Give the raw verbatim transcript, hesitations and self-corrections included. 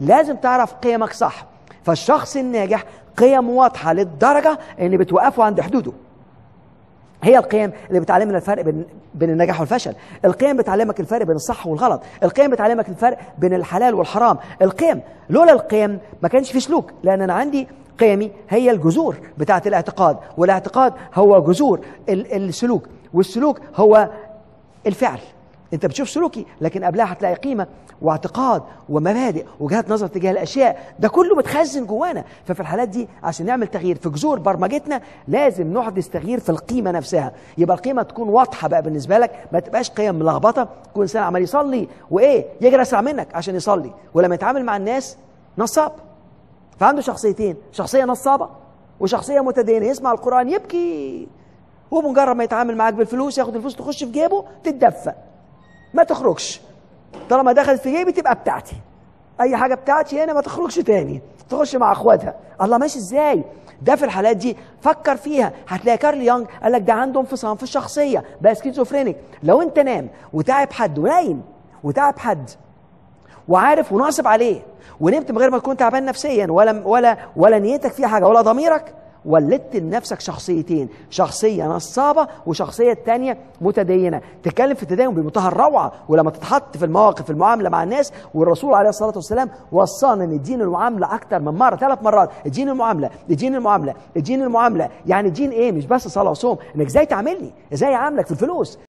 لازم تعرف قيمك صح. فالشخص الناجح قيم واضحة للدرجة اللي بتوقفه عند حدوده. هي القيم اللي بتعلمنا الفرق بين بين النجاح والفشل. القيم بتعلمك الفرق بين الصح والغلط. القيم بتعلمك الفرق بين الحلال والحرام. القيم، لولا القيم ما كانش في سلوك، لان انا عندي قيمي هي الجذور بتاعه الاعتقاد، والاعتقاد هو جذور السلوك، والسلوك هو الفعل. انت بتشوف سلوكي، لكن قبلها هتلاقي قيمه واعتقاد ومبادئ وجهات نظر تجاه الاشياء، ده كله متخزن جوانا. ففي الحالات دي عشان نعمل تغيير في جذور برمجتنا لازم نحدث تغيير في القيمه نفسها. يبقى القيمه تكون واضحه بقى بالنسبه لك، ما تبقاش قيم ملخبطه. يكون انسان عمال يصلي وايه يجري اسرع منك عشان يصلي، ولما يتعامل مع الناس نصاب. فعنده شخصيتين، شخصيه نصابه وشخصيه متدينه، يسمع القران يبكي، وبمجرد ما يتعامل معاك بالفلوس ياخد الفلوس تخش في جيبه تتدفى ما تخرجش. طالما دخلت في جيبي تبقى بتاعتي، اي حاجه بتاعتي هنا ما تخرجش تاني، تخش مع اخواتها. الله، ماشي ازاي ده؟ في الحالات دي فكر فيها. هتلاقي كارل يونغ قال لك ده عنده انفصام في الشخصيه، بقى سكيزوفرينيك. لو انت نام وتعب حد ونايم وتعب حد وعارف وناصب عليه ونمت من غير ما تكون تعبان نفسيا ولا ولا ولا نيتك فيها حاجه ولا ضميرك، ولدت لنفسك شخصيتين، شخصية نصابة وشخصية تانية متدينة. تتكلم في التدين بمنتهى الروعة، ولما تتحط في المواقف في المعاملة مع الناس، والرسول عليه الصلاة والسلام وصانا ان الدين المعاملة أكتر من مرة، ثلاث مرات. الدين المعاملة، الدين المعاملة، الدين المعاملة. يعني الدين إيه؟ مش بس صلاة وصوم، إنك إزاي تعاملني، إزاي أعاملك في الفلوس.